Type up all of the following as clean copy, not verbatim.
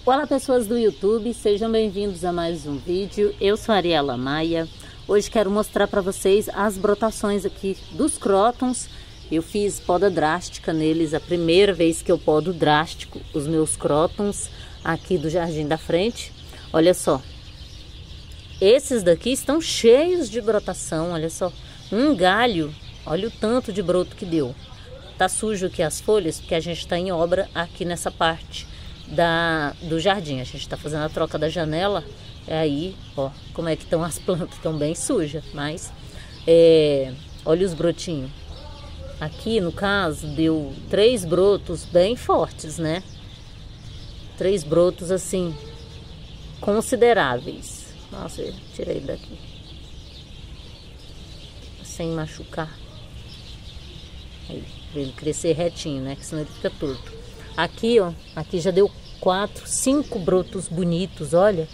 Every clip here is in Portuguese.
Olá pessoas do YouTube, sejam bem-vindos a mais um vídeo. Eu sou a Ariela Maia. Hoje quero mostrar para vocês as brotações aqui dos crótons. Eu fiz poda drástica neles, a primeira vez que eu podo drástico os meus crótons aqui do jardim da frente. Olha só, esses daqui estão cheios de brotação, olha só. Um galho, olha o tanto de broto que deu. Tá sujo aqui as folhas, porque a gente está em obra aqui nessa parte do jardim. A gente está fazendo a troca da janela. Aí, ó, como é que estão as plantas, estão bem sujas, mas olha os brotinhos. Aqui no caso deu 3 brotos bem fortes, né? 3 brotos assim consideráveis. Nossa, eu tirei daqui sem machucar. Aí, pra ele crescer retinho, né? Que senão ele fica torto. Aqui, ó, aqui já deu 4, 5 brotos bonitos, olha.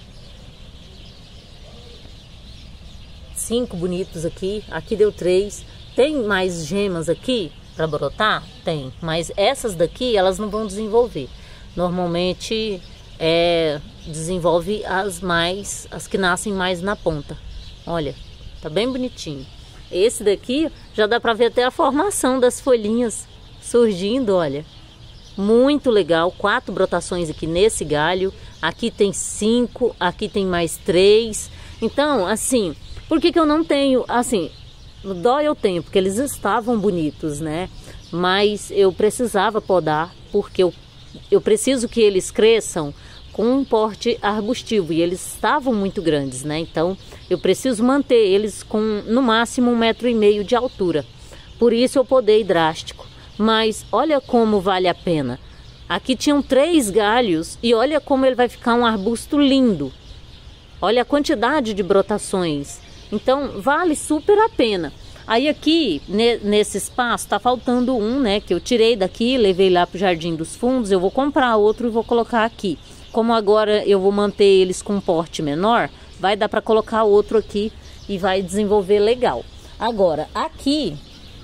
5 bonitos aqui. Aqui deu 3. Tem mais gemas aqui para brotar? Tem. Mas essas daqui, elas não vão desenvolver. Normalmente, desenvolve as que nascem mais na ponta. Olha, tá bem bonitinho. Esse daqui, já dá para ver até a formação das folhinhas surgindo, olha. Muito legal, 4 brotações aqui nesse galho. Aqui tem 5, aqui tem mais 3. Então, assim, por que eu não tenho, assim, dó eu tenho, porque eles estavam bonitos, né? Mas eu precisava podar, porque eu preciso que eles cresçam com um porte arbustivo. E eles estavam muito grandes, né? Então, eu preciso manter eles com, no máximo, 1,5 metro de altura. Por isso eu podei drástico. Mas olha como vale a pena. Aqui tinham 3 galhos e olha como ele vai ficar um arbusto lindo. Olha a quantidade de brotações. Então vale super a pena. Aí aqui nesse espaço tá faltando um, né? Que eu tirei daqui, levei lá pro Jardim dos Fundos. Eu vou comprar outro e vou colocar aqui. Como agora eu vou manter eles com um porte menor, vai dar para colocar outro aqui e vai desenvolver legal. Agora aqui,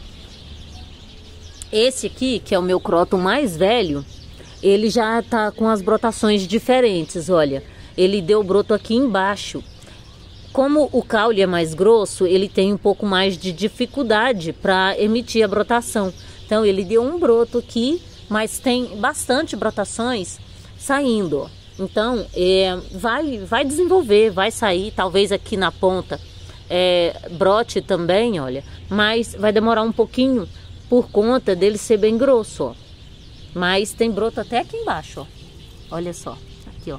esse aqui, que é o meu cróton mais velho, ele já tá com as brotações diferentes, olha. Ele deu broto aqui embaixo. Como o caule é mais grosso, ele tem um pouco mais de dificuldade para emitir a brotação. Então ele deu um broto aqui, mas tem bastante brotações saindo, ó. Então vai desenvolver, vai sair, talvez aqui na ponta brote também, olha. Mas vai demorar um pouquinho, por conta dele ser bem grosso, ó. Mas tem broto até aqui embaixo, ó. Olha só, aqui, ó.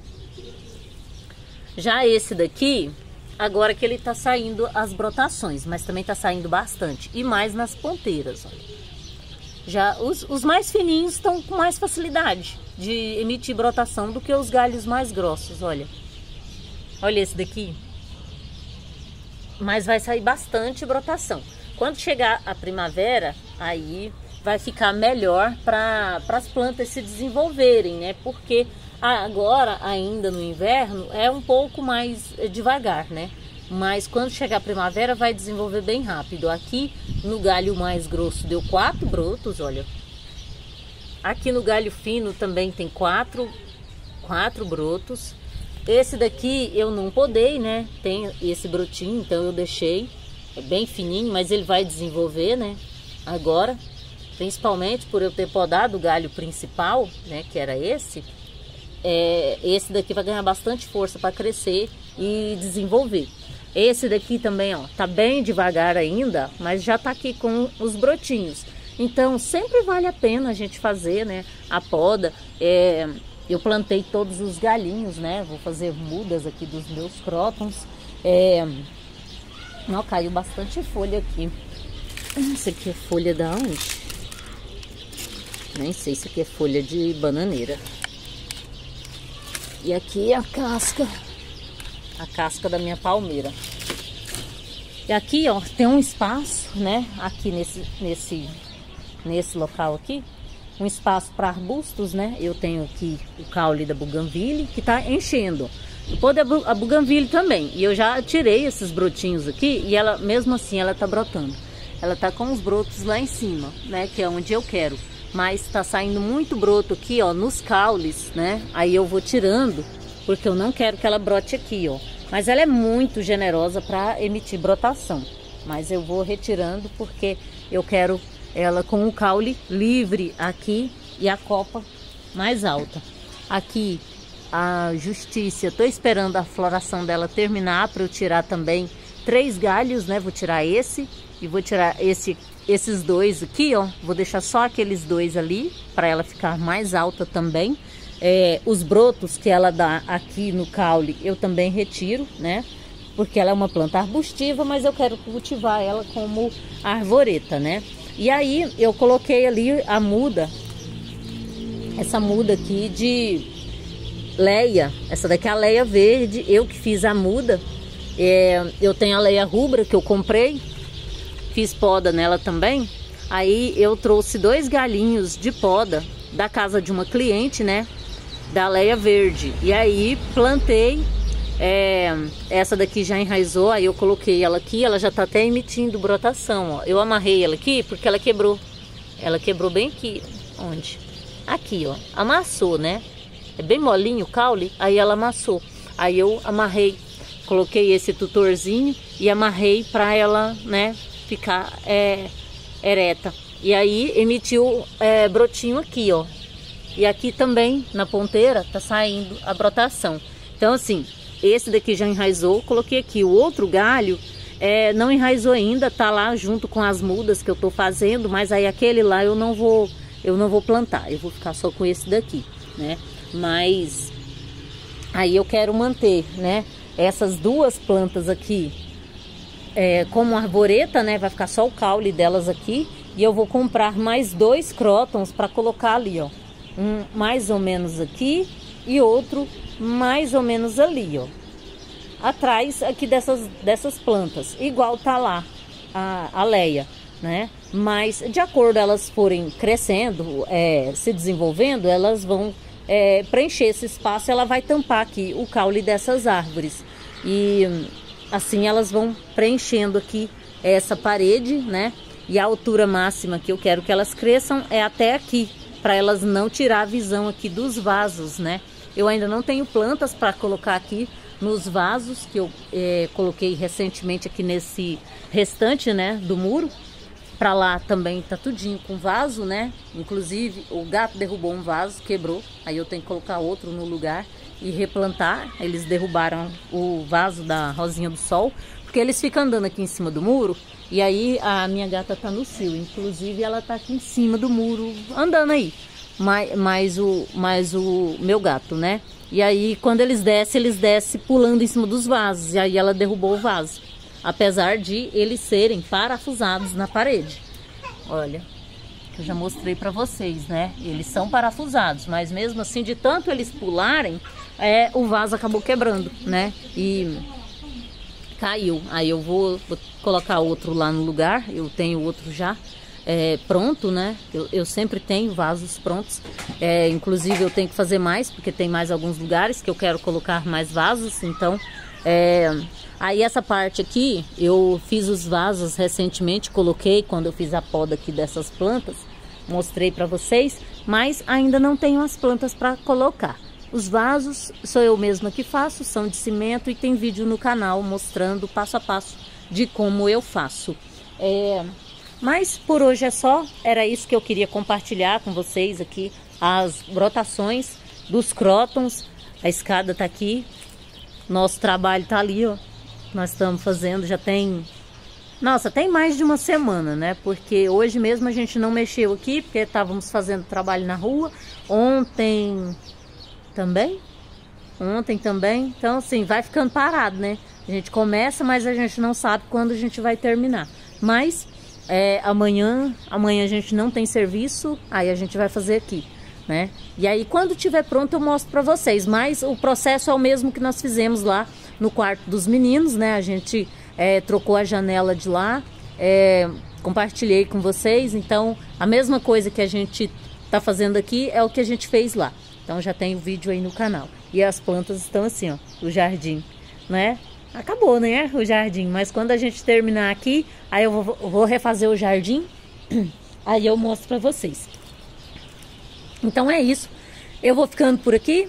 Já esse daqui, agora que ele tá saindo as brotações, mas também tá saindo bastante. E mais nas ponteiras, olha. Já os mais fininhos estão com mais facilidade de emitir brotação do que os galhos mais grossos, olha. Olha esse daqui. Mas vai sair bastante brotação. Quando chegar a primavera, aí vai ficar melhor para as plantas se desenvolverem, né? Porque agora, ainda no inverno, é um pouco mais devagar, né? Mas quando chegar a primavera, vai desenvolver bem rápido. Aqui no galho mais grosso deu 4 brotos, olha. Aqui no galho fino também tem 4 brotos. Esse daqui eu não podei, né? Tem esse brotinho, então eu deixei. É bem fininho, mas ele vai desenvolver, né? Agora, principalmente por eu ter podado o galho principal, né? Que era esse. Esse daqui vai ganhar bastante força para crescer e desenvolver. Esse daqui também, ó, tá bem devagar ainda, mas já tá aqui com os brotinhos. Então, sempre vale a pena a gente fazer, né? A poda. Eu plantei todos os galhinhos, né? Vou fazer mudas aqui dos meus crótons. Não, caiu bastante folha aqui. Isso aqui é folha da onde? Nem sei se aqui é folha de bananeira. E aqui é a casca da minha palmeira. E aqui, ó, tem um espaço, né? Aqui nesse local aqui, um espaço para arbustos, né? Eu tenho aqui o caule da buganvília que tá enchendo. Eu pôde a buganvília também. E eu já tirei esses brotinhos aqui e ela, mesmo assim, ela tá brotando. Ela tá com os brotos lá em cima, né? Que é onde eu quero. mas tá saindo muito broto aqui, ó, nos caules, né? Aí eu vou tirando, porque eu não quero que ela brote aqui, ó. Mas ela é muito generosa para emitir brotação. Mas eu vou retirando porque eu quero ela com o caule livre aqui e a copa mais alta. Aqui a Justiça, tô esperando a floração dela terminar para eu tirar também 3 galhos, né? Vou tirar esse e vou tirar esses 2 aqui, ó. Vou deixar só aqueles 2 ali para ela ficar mais alta também. Os brotos que ela dá aqui no caule eu também retiro, né? Porque ela é uma planta arbustiva, mas eu quero cultivar ela como arvoreta, né? E aí eu coloquei ali a muda, essa muda aqui de leia. Essa daqui é a leia verde, eu que fiz a muda. Eu tenho a leia rubra que eu comprei, fiz poda nela também. Aí eu trouxe 2 galinhos de poda da casa de uma cliente, né? Da leia verde. E aí plantei. Essa daqui já enraizou, aí eu coloquei ela aqui, ela já tá até emitindo brotação, ó. Eu amarrei ela aqui porque ela quebrou. Ela quebrou bem aqui, onde? Aqui, ó, amassou, né? É bem molinho o caule, aí ela amassou. Aí eu amarrei, coloquei esse tutorzinho e amarrei pra ela, né, ficar ereta. E aí emitiu brotinho aqui, ó. E aqui também, na ponteira, tá saindo a brotação. Então assim, esse daqui já enraizou, coloquei aqui. O outro galho não enraizou ainda, tá lá junto com as mudas que eu tô fazendo, mas aí aquele lá eu não vou plantar, eu vou ficar só com esse daqui, né? Mas aí eu quero manter, né, essas 2 plantas aqui como arvoreta, né? Vai ficar só o caule delas aqui. E eu vou comprar mais 2 crótons para colocar ali, ó. Um mais ou menos aqui e outro mais ou menos ali, ó, atrás aqui dessas plantas, igual tá lá a leia, né? Mas de acordo elas forem crescendo, se desenvolvendo, elas vão preencher esse espaço, ela vai tampar aqui o caule dessas árvores e assim elas vão preenchendo aqui essa parede, né? E a altura máxima que eu quero que elas cresçam é até aqui, para elas não tirar a visão aqui dos vasos, né? Eu ainda não tenho plantas para colocar aqui nos vasos que eu coloquei recentemente aqui nesse restante, né, do muro. Para lá também tá tudinho com vaso, né? Inclusive o gato derrubou um vaso, quebrou. Aí eu tenho que colocar outro no lugar e replantar. Eles derrubaram o vaso da Rosinha do Sol, porque eles ficam andando aqui em cima do muro. E aí a minha gata tá no cio, inclusive ela tá aqui em cima do muro andando aí. Mais o meu gato, né? E aí quando eles descem pulando em cima dos vasos. E aí ela derrubou o vaso, apesar de eles serem parafusados na parede. Olha, eu já mostrei pra vocês, né? Eles são parafusados, mas mesmo assim, de tanto eles pularem, o vaso acabou quebrando, né? E caiu. Aí eu vou colocar outro lá no lugar. Eu tenho outro já pronto, né? Eu sempre tenho vasos prontos. Inclusive eu tenho que fazer mais, porque tem mais alguns lugares que eu quero colocar mais vasos. Então, aí essa parte aqui, eu fiz os vasos recentemente, coloquei quando eu fiz a poda aqui dessas plantas. Mostrei para vocês, mas ainda não tenho as plantas para colocar. Os vasos sou eu mesma que faço, são de cimento e tem vídeo no canal mostrando passo a passo de como eu faço. Mas por hoje é só, era isso que eu queria compartilhar com vocês aqui, as brotações dos crótons. A escada tá aqui, nosso trabalho tá ali, ó. Nós estamos fazendo, já tem... Nossa, tem mais de uma semana, né? Porque hoje mesmo a gente não mexeu aqui, porque estávamos fazendo trabalho na rua. Ontem também. Então, assim, vai ficando parado, né? A gente começa, mas a gente não sabe quando a gente vai terminar. Mas amanhã a gente não tem serviço, aí a gente vai fazer aqui, né? E aí, quando tiver pronto, eu mostro pra vocês. Mas o processo é o mesmo que nós fizemos lá no quarto dos meninos, né? A gente trocou a janela de lá, compartilhei com vocês. Então, a mesma coisa que a gente tá fazendo aqui é o que a gente fez lá. Então, já tem o vídeo aí no canal. E as plantas estão assim, ó, o jardim, né? Acabou, né, o jardim. Mas quando a gente terminar aqui, aí eu vou refazer o jardim. Aí eu mostro pra vocês. Então é isso. Eu vou ficando por aqui,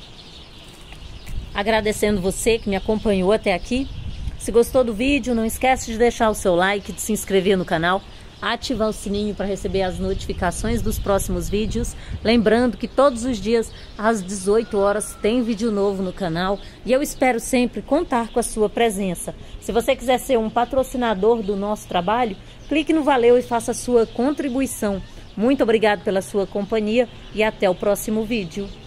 agradecendo você que me acompanhou até aqui. Se gostou do vídeo, não esquece de deixar o seu like, de se inscrever no canal, ativar o sininho para receber as notificações dos próximos vídeos. Lembrando que todos os dias, às 18 horas, tem vídeo novo no canal e eu espero sempre contar com a sua presença. Se você quiser ser um patrocinador do nosso trabalho, clique no Valeu e faça a sua contribuição. Muito obrigado pela sua companhia e até o próximo vídeo.